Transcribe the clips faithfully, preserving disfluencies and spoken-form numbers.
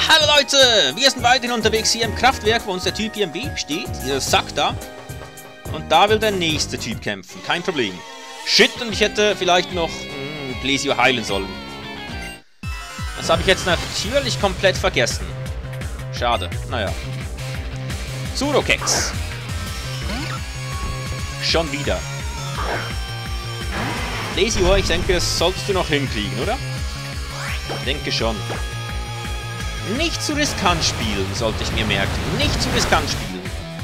Hallo Leute, wir sind weiterhin unterwegs hier im Kraftwerk, wo uns der Typ hier im Weg steht, dieser Sack da. Und da will der nächste Typ kämpfen, kein Problem. Shit, und ich hätte vielleicht noch mh, Blesio heilen sollen. Das habe ich jetzt natürlich komplett vergessen. Schade, naja. Sudokex. Schon wieder. Blesio, ich denke, das solltest du noch hinkriegen, oder? Denke schon. Nicht zu riskant spielen, sollte ich mir merken. Nicht zu riskant spielen.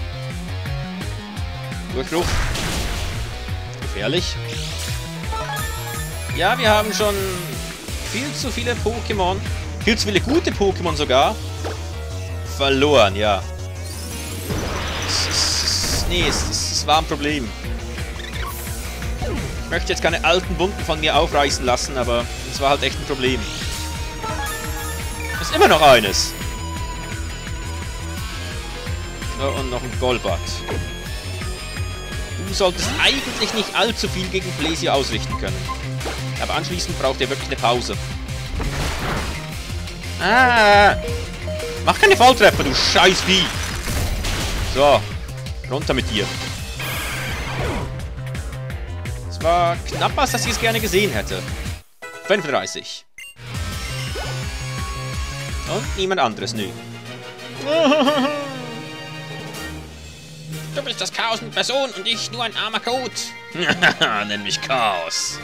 Durchruf. Gefährlich. Ja, wir haben schon viel zu viele Pokémon. Viel zu viele gute Pokémon sogar. Verloren, ja. Es, es, es, nee, es, es, es war ein Problem. Ich möchte jetzt keine alten Wunden von mir aufreißen lassen, aber es war halt echt ein Problem. Ist immer noch eines. So, und noch ein Golbat. Du solltest eigentlich nicht allzu viel gegen Blesio ausrichten können. Aber anschließend braucht er wirklich eine Pause. Ah! Mach keine Volltreffer, du Scheißvieh! So, runter mit dir. Es war knapper, als dass ich es gerne gesehen hätte. fünfunddreißig. Und niemand anderes, nö. Du bist das Chaos in Person und ich nur ein armer Code. Nenn mich Chaos.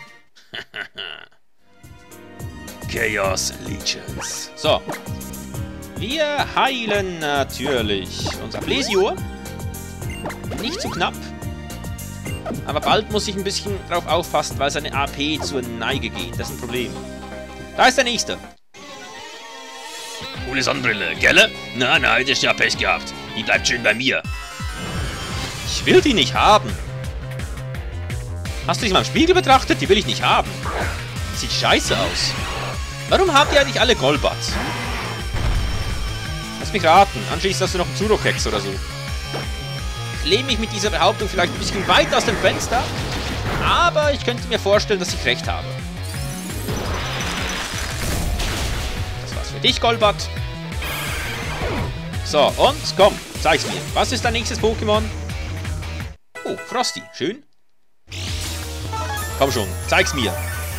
Chaos Allegiance. So. Wir heilen natürlich unser Blesio. Nicht zu knapp. Aber bald muss ich ein bisschen drauf aufpassen, weil seine A P zur Neige geht. Das ist ein Problem. Da ist der nächste. Coole Sonnenbrille, gell? Na, na, hätte ich ja Pech gehabt. Die bleibt schön bei mir. Ich will die nicht haben. Hast du dich mal im Spiegel betrachtet? Die will ich nicht haben. Sieht scheiße aus. Warum habt ihr eigentlich alle Golbat? Lass mich raten. Anschließend hast du noch einen Sudokex oder so. Ich lehne mich mit dieser Behauptung vielleicht ein bisschen weit aus dem Fenster. Aber ich könnte mir vorstellen, dass ich recht habe. Das war's für dich, Golbat. So, und komm, zeig's mir. Was ist dein nächstes Pokémon? Oh, Frosty. Schön. Komm schon, zeig's mir.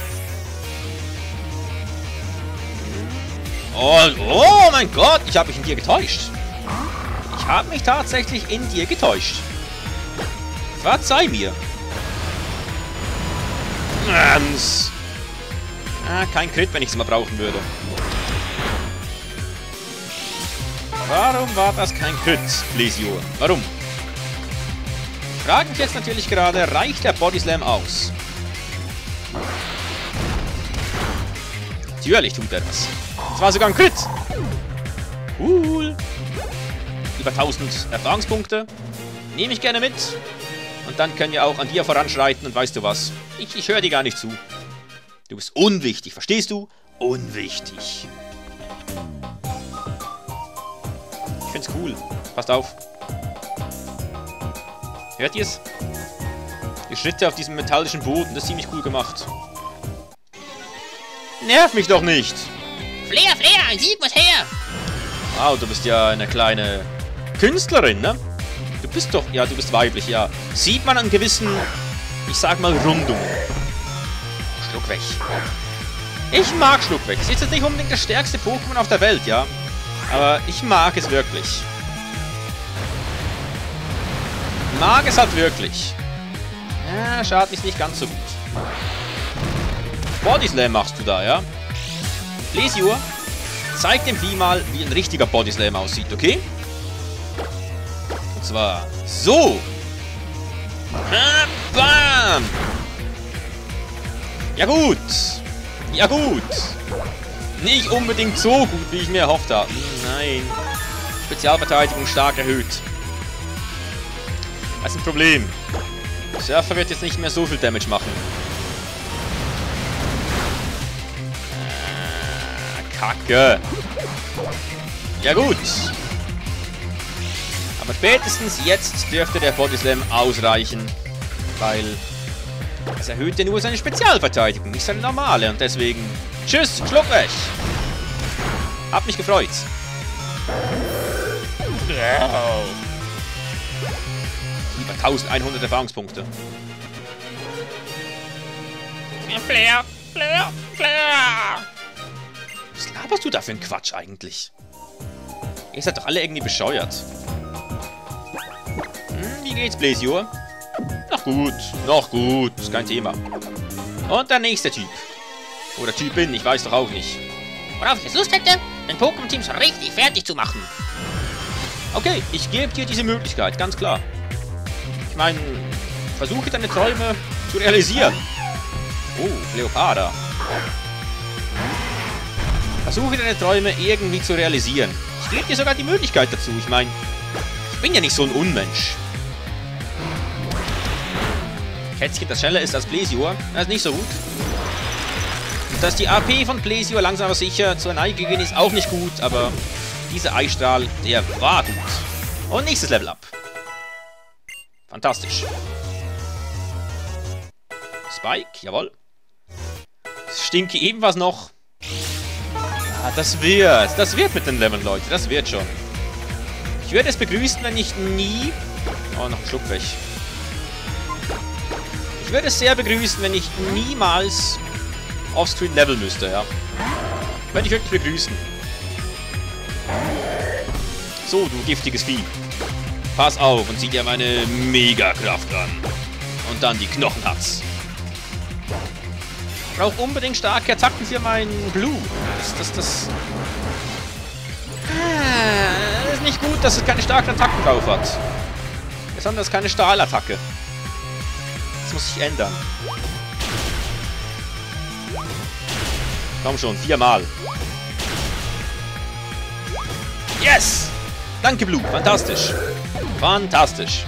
Oh, oh mein Gott, ich habe mich in dir getäuscht. Ich habe mich tatsächlich in dir getäuscht. Verzeih mir. Ah, kein Crit, wenn ich es mal brauchen würde. Warum war das kein Crit, Blesio? Warum? Ich frage mich jetzt natürlich gerade, reicht der Body Slam aus? Natürlich tut er das. Das war sogar ein Crit. Cool. Über tausend Erfahrungspunkte. Nehme ich gerne mit. Und dann können wir auch an dir voranschreiten. Und weißt du was? Ich, ich höre dir gar nicht zu. Du bist unwichtig. Verstehst du? Unwichtig. Ich find's cool. Passt auf. Hört ihr's? Die Schritte auf diesem metallischen Boden. Das ist ziemlich cool gemacht. Nerv mich doch nicht! Flair, Flair, ein Sieg muss her! Wow, du bist ja eine kleine Künstlerin, ne? Du bist doch... Ja, du bist weiblich, ja. Sieht man einen gewissen... Ich sag mal Rundung. Schluck weg. Ich mag Schluck weg. Es ist jetzt nicht unbedingt das stärkste Pokémon auf der Welt, ja? Aber ich mag es wirklich. Mag es halt wirklich. Ja, schadet mich nicht ganz so gut. Body Slam machst du da, ja? Blesio, zeig dem Vieh mal, wie ein richtiger Body Slam aussieht, okay? Und zwar so. Ah, bam! Ja gut. Ja gut. Nicht unbedingt so gut, wie ich mir erhofft habe. Nein. Spezialverteidigung stark erhöht. Das ist ein Problem. Surfer wird jetzt nicht mehr so viel Damage machen. Kacke. Ja gut. Aber spätestens jetzt dürfte der Body Slam ausreichen. Weil es erhöht ja nur seine Spezialverteidigung, nicht seine normale. Und deswegen... Tschüss, schluck weg. Hab mich gefreut. Wow. Über eintausendeinhundert Erfahrungspunkte. Flair, Flair, Flair. Was laberst du da für ein Quatsch eigentlich? Ihr seid doch alle irgendwie bescheuert. Hm, wie geht's, Blasior? Noch gut, noch gut, ist kein Thema. Und der nächste Typ. Oder Typin, ich weiß doch auch nicht. Worauf ich jetzt Lust hätte, den Pokémon-Teams richtig fertig zu machen. Okay, ich gebe dir diese Möglichkeit, ganz klar. Ich meine, versuche deine Träume zu realisieren. Oh, Leoparda. Versuche deine Träume irgendwie zu realisieren. Ich gebe dir sogar die Möglichkeit dazu. Ich meine, ich bin ja nicht so ein Unmensch. Kätzchen, das schneller ist als Blasior, das ist nicht so gut. Und dass die A P von Blasior langsam aber sicher zur Neige gehen, ist auch nicht gut, aber dieser Eisstrahl, der war gut. Und nächstes Level up. Fantastisch. Spike, jawohl. Stinky ebenfalls noch. Ah, das wird. Das wird mit den Leveln, Leute. Das wird schon. Ich würde es begrüßen, wenn ich nie... Oh, noch ein Schluck weg. Ich würde es sehr begrüßen, wenn ich niemals offscreen leveln müsste, ja. Würde ich wirklich begrüßen. So, du giftiges Vieh. Pass auf und zieh dir meine Mega-Kraft an. Und dann die Knochenhatz. Ich brauche unbedingt starke Attacken für meinen Blue. Das, das, das... Ah, das ist nicht gut, dass es keine starken Attacken drauf hat. Besonders keine Stahlattacke. Das muss sich ändern. Komm schon, viermal. Yes! Danke, Blue. Fantastisch. Fantastisch.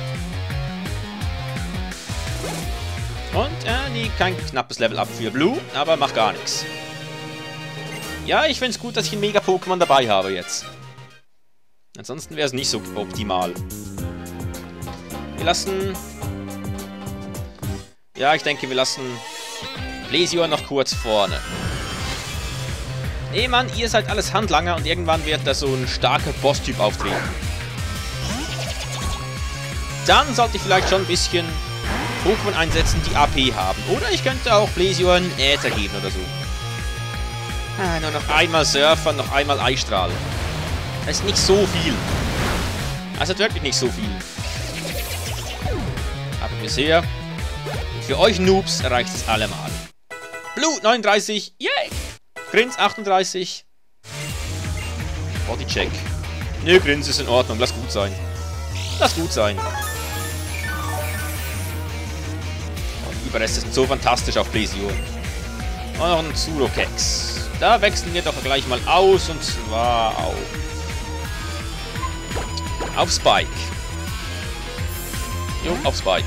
Und, äh, nee, kein knappes Level-Up für Blue, aber macht gar nichts. Ja, ich finde es gut, dass ich ein Mega-Pokémon dabei habe jetzt. Ansonsten wäre es nicht so optimal. Wir lassen... Ja, ich denke, wir lassen Blasior noch kurz vorne. Nee, Mann, ihr seid alles Handlanger und irgendwann wird da so ein starker Boss-Typ auftreten. Dann sollte ich vielleicht schon ein bisschen Pokémon einsetzen, die A P haben. Oder ich könnte auch Blasior einen Äther geben oder so. Ah, nur noch einmal Surfer, noch einmal Eisstrahl. Das ist nicht so viel. Also wirklich nicht so viel. Aber bisher, für euch Noobs reicht es allemal. Blue neununddreißig, yay! Grins achtunddreißig. Bodycheck. Nö, Grins ist in Ordnung, lass gut sein. Lass gut sein. Die Überreste sind so fantastisch auf Blasior. Und noch ein Zuro-Keks. Da wechseln wir doch gleich mal aus, und zwar auf... Auf Spike. Jo, auf Spike.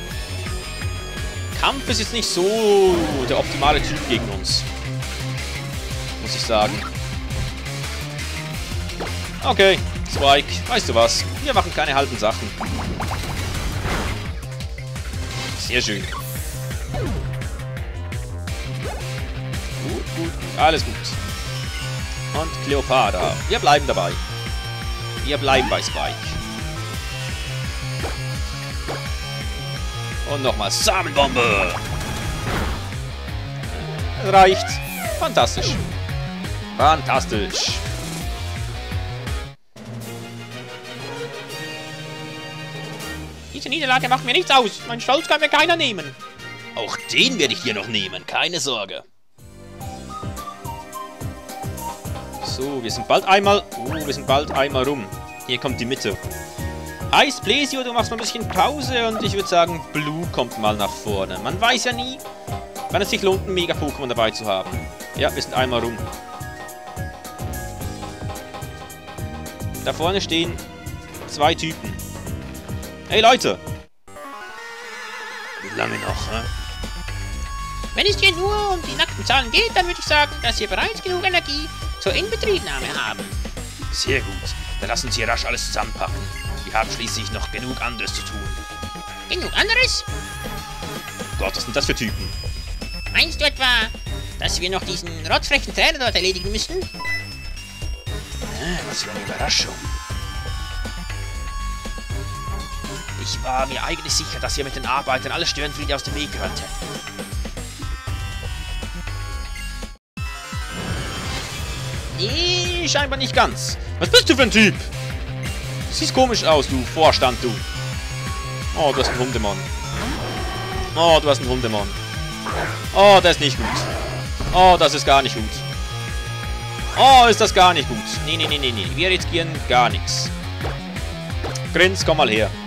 Kampf ist jetzt nicht so der optimale Typ gegen uns. Muss ich sagen. Okay, Spike, weißt du was? Wir machen keine halben Sachen. Sehr schön. Gut, gut, gut. Alles gut. Und Cleopatra. Wir bleiben dabei. Wir bleiben bei Spike. Und nochmal Samenbombe. Das reicht. Fantastisch. Fantastisch. Diese Niederlage macht mir nichts aus. Mein Stolz kann mir keiner nehmen. Auch den werde ich hier noch nehmen. Keine Sorge. So, wir sind bald einmal... Oh, wir sind bald einmal rum. Hier kommt die Mitte. Heißt, Blasior, du machst mal ein bisschen Pause und ich würde sagen, Blue kommt mal nach vorne. Man weiß ja nie, wann es sich lohnt, ein Mega-Pokémon dabei zu haben. Ja, wir sind einmal rum. Da vorne stehen zwei Typen. Hey, Leute! Wie lange noch, hä? Wenn es hier nur um die nackten Zahlen geht, dann würde ich sagen, dass wir bereits genug Energie zur Inbetriebnahme haben. Sehr gut. Dann lass uns hier rasch alles zusammenpacken. Wir haben schließlich noch genug anderes zu tun. Genug anderes? Gott, was sind das für Typen? Meinst du etwa, dass wir noch diesen rotzfrechen Trainer dort erledigen müssen? Was für eine Überraschung. Ich war mir eigentlich sicher, dass ihr mit den Arbeitern alle Störenfriede aus dem Weg könnte. Nee, scheinbar nicht ganz. Was bist du für ein Typ? Du siehst komisch aus, du Vorstand, du. Oh, du hast einen Hundemann. Oh, du hast einen Hundemann. Oh, das ist nicht gut. Oh, das ist gar nicht gut. Oh, ist das gar nicht gut. Nee, nee, nee, nee, nee. Wir riskieren gar nichts. Grins, komm mal her.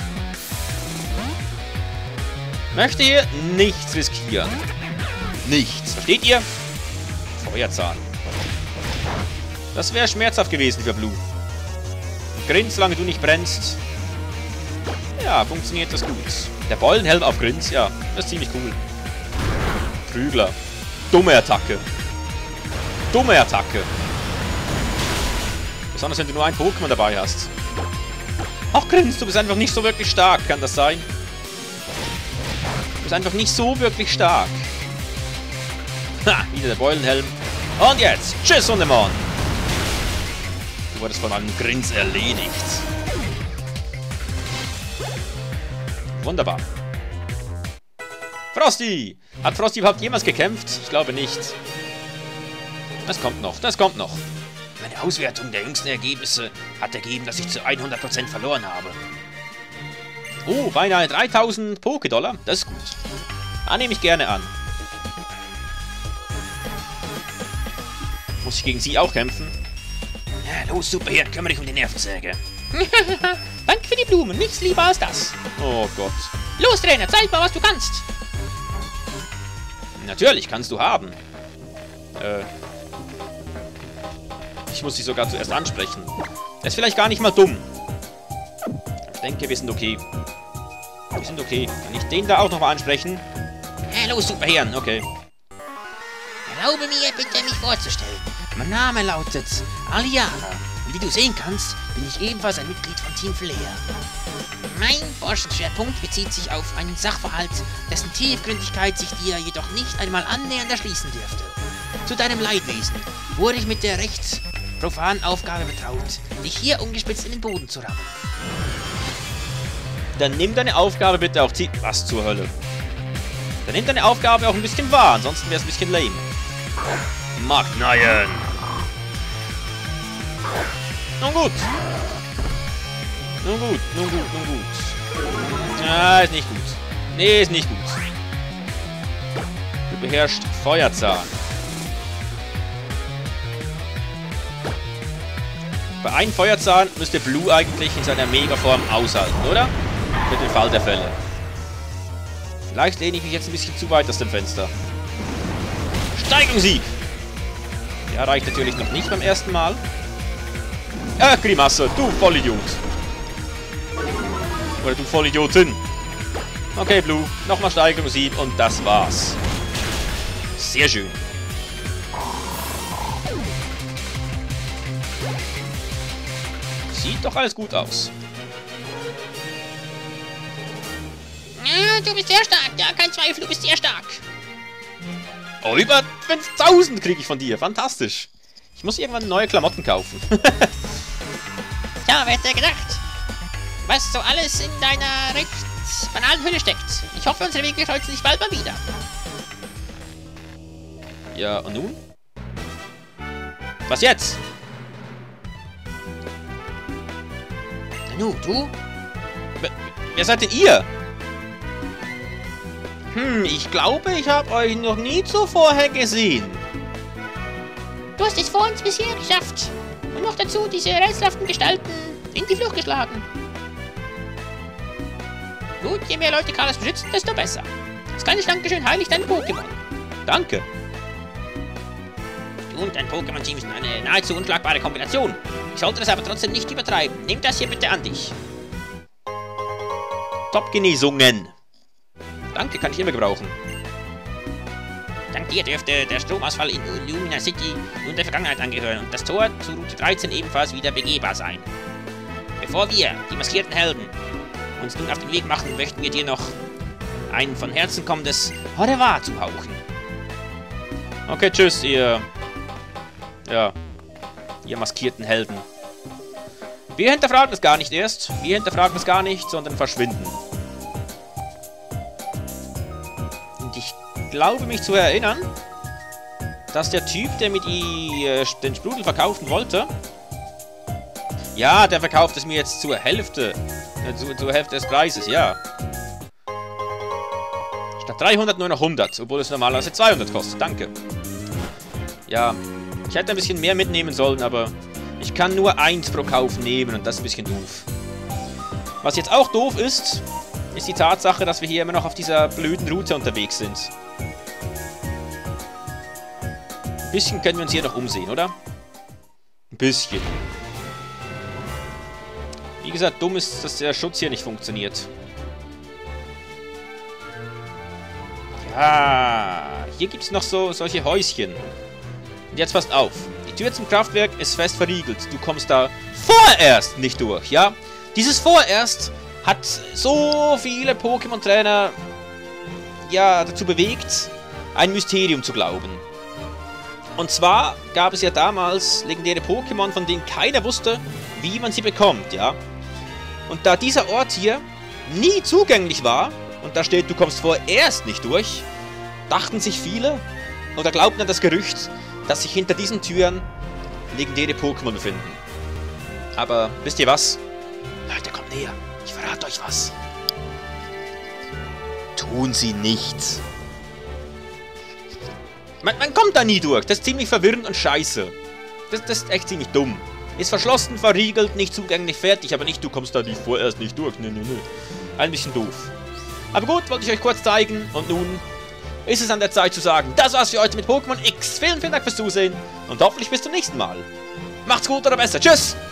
Möchte hier nichts riskieren. Nichts. Versteht ihr? Feuerzahn. Das wäre schmerzhaft gewesen für Blue. Grins, solange du nicht brennst. Ja, funktioniert das gut. Der Beulenhelm auf Grins, ja, das ist ziemlich cool. Prügler. Dumme Attacke. Dumme Attacke. Besonders wenn du nur ein Pokémon dabei hast. Ach, Grins, du bist einfach nicht so wirklich stark, kann das sein? Du bist einfach nicht so wirklich stark. Ha, wieder der Beulenhelm. Und jetzt, tschüss, Hundemann. Du wurdest von einem Grins erledigt. Wunderbar. Frosty! Hat Frosty überhaupt jemals gekämpft? Ich glaube nicht. Das kommt noch, das kommt noch. Meine Auswertung der jüngsten Ergebnisse hat ergeben, dass ich zu hundert Prozent verloren habe. Oh, beinahe dreitausend Poké-Dollar. Das ist gut. Ah, nehme ich gerne an. Muss ich gegen sie auch kämpfen? Ja, los, Superheld, kümmere dich um die Nervensäge. Danke für die Blumen, nichts lieber als das. Oh Gott. Los, Trainer, zeig mal, was du kannst. Natürlich, kannst du haben. Äh... Ich muss dich sogar zuerst ansprechen. Er ist vielleicht gar nicht mal dumm. Ich denke, wir sind okay. Wir sind okay. Kann ich den da auch nochmal ansprechen? Hallo, Superhirn. Okay. Erlaube mir bitte, mich vorzustellen. Mein Name lautet Aliana. Und wie du sehen kannst, bin ich ebenfalls ein Mitglied von Team Flare. Mein Forschungsschwerpunkt bezieht sich auf einen Sachverhalt, dessen Tiefgründigkeit sich dir jedoch nicht einmal annähernd erschließen dürfte. Zu deinem Leidwesen wurde ich mit der recht profanen Aufgabe betraut, dich hier ungespitzt in den Boden zu rammen. Dann nimm deine Aufgabe bitte auch zieh... Was zur Hölle? Dann nimm deine Aufgabe auch ein bisschen wahr, ansonsten wäre es ein bisschen lame. Magneien! Nun gut. Nun gut, nun gut, nun gut. Ja, ist nicht gut. Nee, ist nicht gut. Du beherrschst Feuerzahn. Bei einem Feuerzahn müsste Blue eigentlich in seiner Megaform aushalten, oder? Für den Fall der Fälle. Vielleicht lehne ich mich jetzt ein bisschen zu weit aus dem Fenster. Steigungssieg! Der reicht natürlich noch nicht beim ersten Mal. Äh, Grimasse, du Vollidiot. Oder du Vollidiotin. Okay, Blue, nochmal Steigerungssieg und das war's. Sehr schön. Sieht doch alles gut aus. Ja, du bist sehr stark. Ja, kein Zweifel, du bist sehr stark. Oh, über fünftausend kriege ich von dir. Fantastisch. Ich muss irgendwann neue Klamotten kaufen. Ja, wer hätte gedacht? Was so alles in deiner recht banalen Hülle steckt. Ich hoffe, unsere Wege kreuzen sich bald mal wieder. Ja, und nun? Was jetzt? Nu, du? Wer, wer seid denn ihr? Hm, ich glaube, ich habe euch noch nie zuvor gesehen. Du hast es vor uns bisher geschafft. Und noch dazu diese rätselhaften Gestalten in die Flucht geschlagen. Gut, je mehr Leute Kalos beschützen, desto besser. Das kleine Dankeschön heiligt dein Pokémon. Danke. Du und dein Pokémon-Team sind eine nahezu unschlagbare Kombination. Ich sollte das aber trotzdem nicht übertreiben. Nimm das hier bitte an dich. Top-Genesungen. Danke, kann ich immer gebrauchen. Dank dir dürfte der Stromausfall in Lumina City nun der Vergangenheit angehören und das Tor zu Route dreizehn ebenfalls wieder begehbar sein. Bevor wir, die maskierten Helden, uns nun auf den Weg machen, möchten wir dir noch ein von Herzen kommendes Au revoir zuhauchen. Okay, tschüss, ihr... Ja. Ihr maskierten Helden. Wir hinterfragen es gar nicht erst. Wir hinterfragen es gar nicht, sondern verschwinden. Und ich glaube mich zu erinnern, dass der Typ, der mir die, äh, den Sprudel verkaufen wollte... Ja, der verkauft es mir jetzt zur Hälfte. Äh, zu, zur Hälfte des Preises, ja. Statt dreihundert nur noch hundert, obwohl es normalerweise zweihundert kostet. Danke. Ja, ich hätte ein bisschen mehr mitnehmen sollen, aber ich kann nur eins pro Kauf nehmen und das ist ein bisschen doof. Was jetzt auch doof ist, ist die Tatsache, dass wir hier immer noch auf dieser blöden Route unterwegs sind. Ein bisschen können wir uns hier noch umsehen, oder? Ein bisschen. Wie gesagt, dumm ist, dass der Schutz hier nicht funktioniert. Ja, hier gibt es noch so solche Häuschen. Und jetzt passt auf. Die Tür zum Kraftwerk ist fest verriegelt. Du kommst da vorerst nicht durch, ja? Dieses vorerst hat so viele Pokémon-Trainer ja dazu bewegt, ein Mysterium zu glauben. Und zwar gab es ja damals legendäre Pokémon, von denen keiner wusste, wie man sie bekommt, ja? Und da dieser Ort hier nie zugänglich war, und da steht, du kommst vorerst nicht durch, dachten sich viele, oder glaubten an das Gerücht, dass sich hinter diesen Türen legendäre Pokémon befinden. Aber wisst ihr was? Leute, kommt näher. Ich verrate euch was. Tun sie nichts. Man, man kommt da nie durch. Das ist ziemlich verwirrend und scheiße. Das, das ist echt ziemlich dumm. Ist verschlossen, verriegelt, nicht zugänglich, fertig. Aber nicht, du kommst da nicht vorerst nicht durch. Nö, nö, nö. Ein bisschen doof. Aber gut, wollte ich euch kurz zeigen. Und nun ist es an der Zeit zu sagen, das war's für heute mit Pokémon X. Vielen, vielen Dank fürs Zusehen. Und hoffentlich bis zum nächsten Mal. Macht's gut oder besser. Tschüss!